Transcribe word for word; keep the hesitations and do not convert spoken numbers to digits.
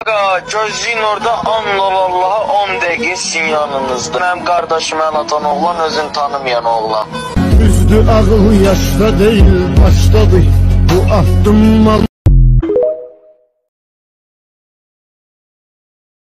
Aga gözlüyün orada and ol Allah'a on dəqiqə sizin yanınızda. Mənim qardaşım əl atan oğlan özünü tanımayan oğlan. Üzdü ağıl yaşta değil baştadır bu ahdımlar.